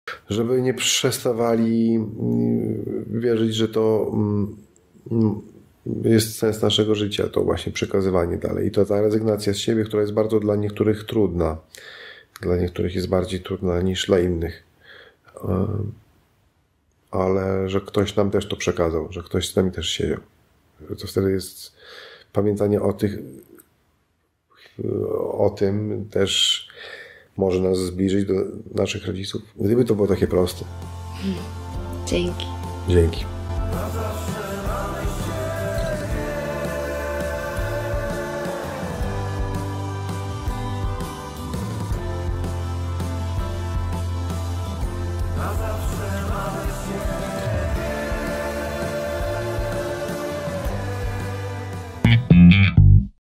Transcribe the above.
żeby nie przestawali wierzyć, że to jest sens naszego życia, to właśnie przekazywanie dalej. I to ta rezygnacja z siebie, która jest bardzo dla niektórych trudna. Dla niektórych jest bardziej trudna niż dla innych. Ale że ktoś nam też to przekazał, że ktoś z nami też siedział. To wtedy jest pamiętanie o tym też może nas zbliżyć do naszych rodziców. Gdyby to było takie proste. Dzięki. Dzięki. Mm-hmm.